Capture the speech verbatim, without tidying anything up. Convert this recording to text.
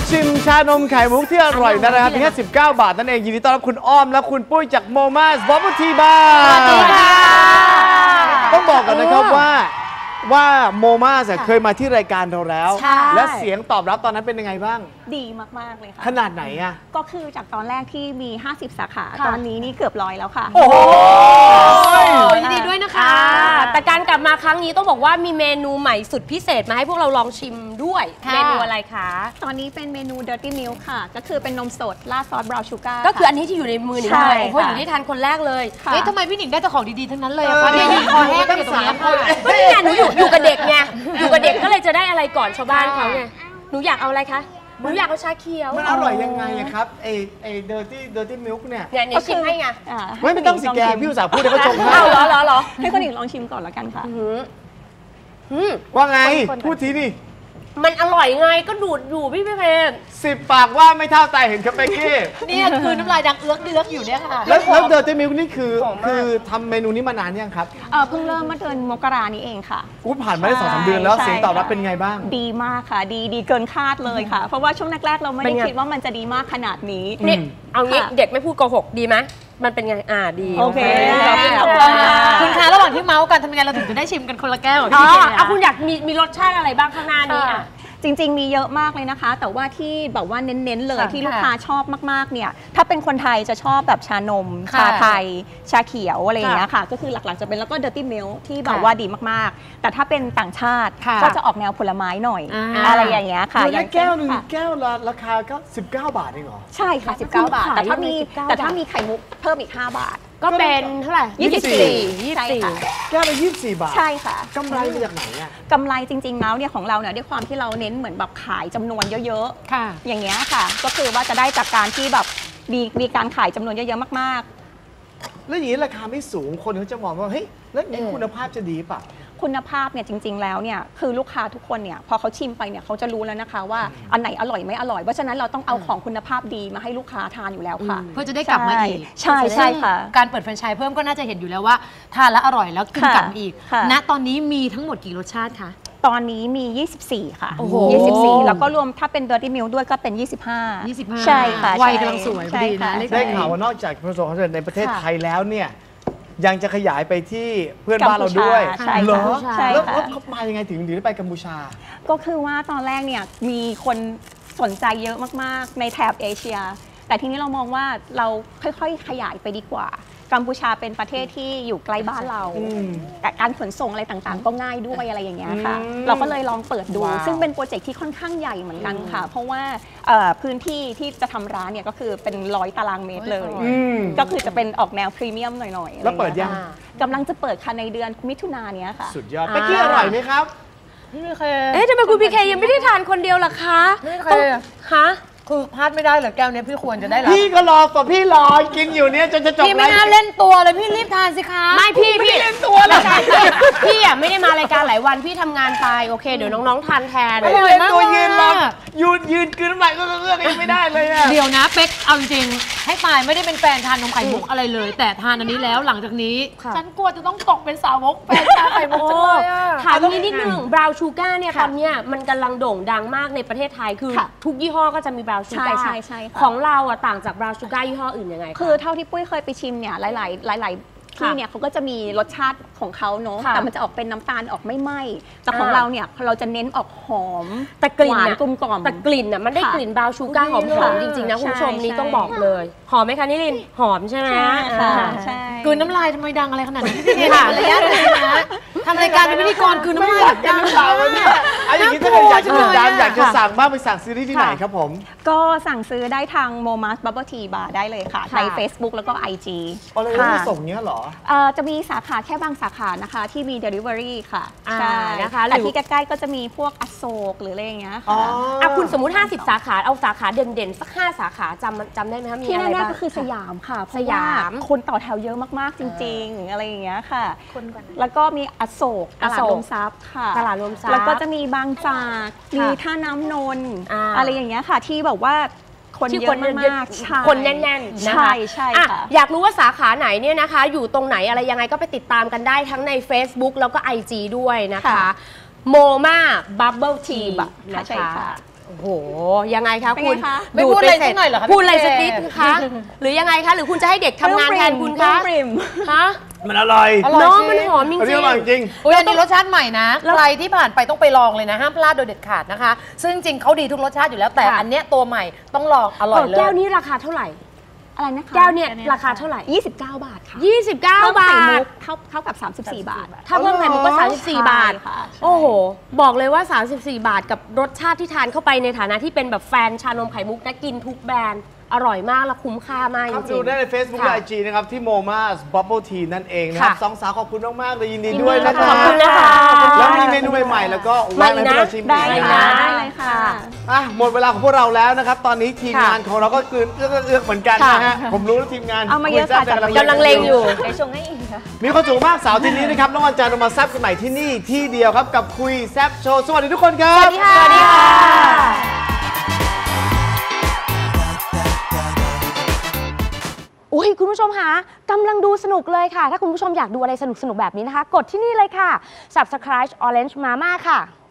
ชิมชานมไข่มุกที่อร่อยนะครับเพียงแค่สิบเก้าบาทนั่นเองยินดีต้อนรับคุณอ้อมและคุณปุ้ยจากโมมาสบับเบิ้ลทีบาร์สวัสดีค่ะต้องบอกกันนะครับว่าว่าโมมาสเคยมาที่รายการเราแล้วและเสียงตอบรับตอนนั้นเป็นยังไงบ้างดีมากๆเลยค่ะขนาดไหนอะก็คือจากตอนแรกที่มีห้าสิบสาขาตอนนี้นี่เกือบร้อยแล้วค่ะโอ้ยยินดีด้วยนะคะแต่การกลับมาครั้งนี้ต้องบอกว่ามีเมนูใหม่สุดพิเศษมาให้พวกเราลองชิมด้วยเมนูอะไรคะตอนนี้เป็นเมนู Dirty Milk ค่ะก็คือเป็นนมสดราดซอสบราวน์ชูการ์ก็คืออันนี้ที่อยู่ในมือหนิงเลยเพราะอยู่ที่ทานคนแรกเลยเอ๊ะทำไมพี่หนิงได้แต่ของดีๆทั้งนั้นเลยอะคะเนี่ยยืนคอแห้งอยู่ตรงนี้ก็นี่ไงหนูอยู่อยู่กับเด็กไงอยู่กับเด็กก็เลยจะได้อะไรก่อนชาวบ้านเขาไงหนูอยากเอาอะไรคะหนูอยากเอาชาเขียวมันอร่อยยังไงครับไอไอ dirty dirty milk เนี่ยเนี่ยเนี่ยชิมให้ไงไม่ไม่ต้องสิแกพี่อุตส่าห์พูดให้เขาชมให้เอาเหรอเหรอเหรอให้คนอื่นลองชิมก่อนแล้วกันค่ะว่าไงพูดทีนี่มันอร่อยไงก็ดูดอยู่พี่เพนสิบปากว่าไม่เท่าใจเห็นครับเป๊กกี้เนี่ยคือน้ำลายดังเอื้อกเดือกอยู่เนี่ยค่ะแล้วแล้วเดอร์ตี้มิลค์นี่คือคือทำเมนูนี้มานานยังครับเออเพิ่งเริ่มเมื่อเดือนมกรานี้เองค่ะอู้ผ่านมาได้สองสามเดือนแล้วเสียงตอบรับเป็นไงบ้างดีมากค่ะดีดีเกินคาดเลยค่ะเพราะว่าช่วงแรกๆเราไม่ได้คิดว่ามันจะดีมากขนาดนี้นี่เอางี้เด็กไม่พูดโกหกดีไหมมันเป็นไงอ่าดีโอเคคุณคะระหว่างที่เมาส์กันทำยังไงเราถึงจะได้ชิมกันคนละแก้วอ๋อเอาคุณอยากมีมีรสชาติอะไรบ้างข้างหน้านี้อ่ะจริงๆมีเยอะมากเลยนะคะแต่ว่าที่แบบว่าเน้นๆเลยที่ลูกค้าชอบมากๆเนี่ยถ้าเป็นคนไทยจะชอบแบบชานมชาไทยชาเขียวอะไรอย่างเงี้ยค่ะก็คือหลักๆจะเป็นแล้วก็ Dirty Milk ที่แบบว่าดีมากๆแต่ถ้าเป็นต่างชาติก็จะออกแนวผลไม้หน่อยอะไรอย่างเงี้ยค่ะอย่างแก้วนึงแก้วละราคาก็สิบเก้าบาทเองเหรอใช่ค่ะสิบเก้าบาทแต่ถ้ามีแต่ถ้ามีไข่มุกเพิ่มอีกห้าบาทก็เป็นเท่าไหร่ยี่สิบสี่ยี่สิบสี่แก้วละยี่สิบสี่บาทใช่ค่ะกำไรมาจากไหนอ่ะกำไรจริงๆแล้วเนี่ยของเราเนี่ยด้วยความที่เราเน้นเหมือนแบบขายจำนวนเยอะๆอย่างเงี้ยค่ะก็คือว่าจะได้จากการที่แบบมีมีการขายจำนวนเยอะๆมากๆแล้วอย่างนี้ราคาไม่สูงคนเขาจะมองว่าเฮ้ยแล้วนี้คุณภาพจะดีป่ะคุณภาพเนี่ยจริงๆแล้วเนี่ยคือลูกค้าทุกคนเนี่ยพอเขาชิมไปเนี่ยเขาจะรู้แล้วนะคะว่าอันไหนอร่อยไม่อร่อยเพราะฉะนั้นเราต้องเอาของคุณภาพดีมาให้ลูกค้าทานอยู่แล้วค่ะเพื่อจะได้กลับมาอีกใช่ใช่ค่ะการเปิดแฟรนไชส์เพิ่มก็น่าจะเห็นอยู่แล้วว่าทานแล้วอร่อยแล้วกินกลับมาอีกณตอนนี้มีทั้งหมดกี่รสชาติคะตอนนี้มียี่สิบสี่ค่ะยี่สิบสี่แล้วก็รวมถ้าเป็น Dirty Milk ด้วยก็เป็นยี่สิบห้ายี่สิบห้าใช่ค่ะวัยกำลังสวยดีนะได้ข่าวว่านอกจากประสบความสำเร็จในประเทศไทยแล้วเนี่ยยังจะขยายไปที่เพื่อนบ้านเราด้วยเหรอแล้วเขามายังไงถึงถึงได้ไปกัมพูชาก็คือว่าตอนแรกเนี่ยมีคนสนใจเยอะมากๆในแถบเอเชียแต่ทีนี้เรามองว่าเราค่อยๆขยายไปดีกว่ากัมพูชาเป็นประเทศที่อยู่ใกล้บ้านเราการขนส่งอะไรต่างๆก็ง่ายด้วยอะไรอย่างเงี้ยค่ะเราก็เลยลองเปิดดูซึ่งเป็นโปรเจกต์ที่ค่อนข้างใหญ่เหมือนกันค่ะเพราะว่าพื้นที่ที่จะทำร้านเนี่ยก็คือเป็นร้อยตารางเมตรเลยก็คือจะเป็นออกแนวพรีเมียมหน่อยๆแล้วเปิดยังกำลังจะเปิดค่ะในเดือนมิถุนายนนี้ค่ะสุดยอดไปกี้อร่อยไหมครับไม่เคยเอ๊ะทำไมคุณพีเคยังไม่ได้ทานคนเดียวล่ะคะไม่เคยฮะคือพลาดไม่ได้เหรอแก้วนี้พี่ควรจะได้รับพี่ก็รอต่อพี่รอกินอยู่เนี่ยจนจะจบพี่ไม่น่าเล่นตัวเลยพี่รีบทานสิคะไม่พี่พี่เล่นตัวเลยพี่อ่ะไม่ได้มารายการหลายวันพี่ทำงานไปโอเคเดี๋ยวน้องๆทานแทนไม่เล่นตัวยืนรอยืนยืนกินน้ำลายก็เลือกเองไม่ได้เลยอ่ะเดี๋ยวนะเป๊กเอาจริงให้ปายไม่ได้เป็นแฟนทานนมไข่มุกอะไรเลยแต่ทานอันนี้แล้วหลังจากนี้ฉันกลัวจะต้องตกเป็นสาวกแฟนชาไข่มุกจังเลยอ่ะถามนิดนิดนึงบราวน์ชูการ์เนี่ยตอนเนี้ยมันกำลังโด่งดังมากในประเทศไทยคือทุกยี่ห้อก็จะมีบราวน์ชูการ์ของเราอะต่างจากบราวน์ชูการ์ยี่ห้ออื่นยังไงคือเท่าที่ปุ้ยเคยไปชิมเนี่ยหลายๆหลายๆที่เนี่ยเขาก็จะมีรสชาติของเขาเนาะแต่มันจะออกเป็นน้ำตาลออกไม่ไหม้แต่ของเราเนี่ยเราจะเน้นออกหอมแต่กลิ่นกลมกล่อมแต่กลิ่นอะมันได้กลิ่นบราวน์ชูการ์หอมๆจริงๆนะคุณผู้ชมนี่ต้องบอกเลยหอมไหมคะนิรินหอมใช่ไหมใช่กลืนน้ำลายทำไมดังอะไรขนาดนี้พี่ค่ะระยะเลยนะทำรายการเป็นพิธีกรกลืนน้ำลายแบบดังเปล่าเนี่ยไอ้อย่างนี้ถ้าเกิดอยากจะติดตามอยากจะสั่งบ้างไปสั่งซื้อที่ไหนครับผมก็สั่งซื้อได้ทาง Momas Bubble Tea Bar ได้เลยค่ะใน Facebook แล้วก็ ไอ จีอ๋อเลยไม่ส่งเนี้ยหรอจะมีสาขาแค่บางสาขานะคะที่มี Delivery ค่ะใช่นะคะแต่ที่ใกล้ๆก็จะมีพวกอโศกหรืออะไรอย่างเงี้ยค่ะอ่ะคุณสมมุติห้าสิบสาขาเอาสาขาเด่นๆสักห้าสาขาจำจำได้ไหมคะมีอะไรบ้างที่แน่ๆก็คือสยามค่ะสยามคนต่อแถวเยอะมากๆจริงๆอะไรอย่างเงี้ยค่ะแล้วก็มีอโศกตลาดรวมทรัพย์ค่ะตลาดรวมทรัพย์แล้วก็จะมีบางจากมีท่าน้ำนนท์อะไรอย่างเงี้ยค่ะที่แบบว่าคนเยอะมากๆคนแน่นๆนะคะใช่ใช่ค่ะอยากรู้ว่าสาขาไหนเนี่ยนะคะอยู่ตรงไหนอะไรยังไงก็ไปติดตามกันได้ทั้งใน Facebook แล้วก็ ไอ จี ด้วยนะคะโมมาบับเบิลทีนะคะโอ้โหยังไงคะเป็นคุไงณคะไม่พูดอะไรสักหน่อยเหรอคะพูดอะไรพี่สักเจนิดคะหรือยังไงคะหรือคุณจะให้เด็กทำงานแทนคุณคะปริมฮะมันอร่อยอร่อยน้องสิมันหอมจอันนี้ริอง ร่อยจริงอุ้ยอันนี้รสชาติใหม่นะ ใครที่ผ่านไปต้องไปลองเลยนะ ห้ามพลาดโดยเด็ดขาดนะคะ ซึ่งจริงๆเขาดีทุกรสชาติอยู่แล้วแต่อันเนี้ยตัวใหม่ต้องลองอๆร่อยเลยแก้วนี้ราคาเท่าไหร่อะไรนะคะแก้วเนี่ยราคาเท่าไหร่ยี่สิบเก้าบาทค่ะยี่สิบเก้าเท่าบาไข่มุทกเท่าเท่ากับสามสิบสี่บาทถ้าเพิ่มไข่มุกก็อ๋อสามสิบสี่ บาทใช่ค่ะใช่โอ้โห บอกเลยว่า สามสิบสี่ บาทกับรสชาติที่ทานเข้าไปในฐานะที่เป็นแบบแฟนชานมไข่มุกนะกินทุกแบรนด์อร่อยมากและคุ้มค่ามากจครับริดูงได้ใน Facebook และค่ะไอ จี นะครับ ที่ Moma's Bubble Tea นั่นเองนะครับค่ะสองสาวขอบคุณมาก ๆ เลยยินดีด้วยนะคขรัอบคุณนะคะแล้วมีเมนูใหม่ ๆ แล้วก็ว่างให้พวกเราชิมได้อีกค่ะนะได้เลยค่ะอ่ะหมดเวลาของพวกเราแล้วนะครับ ตอนนี้ทีมงานของเราก็คือเอื้อกเอื้อกเหมือนกันนะฮะ ผมรู้ว่าทีมงานเอามาเยอะค่ะคุแซ่บกำลังเลงอยู่เดี๋ยวชงให้อีกค่ะมีความสุขมากเสาร์อาที่นี้นะครับน้องวันจันทร์เรามาแซ่บกันใหม่ที่นี่ที่เดียวครับกับคุยแซ่บโชว์สวัสดีทุกคนครับสวัสดีค่ะ สวัสดีค่ะ อุ้ยคุณผู้ชมคะกำลังดูสนุกเลยค่ะ ถ้าคุณผู้ชมอยากดูอะไรสนุกๆ แบบนี้นะคะ กดที่นี่เลยค่ะ Subscribe Orange Mama ค่ะ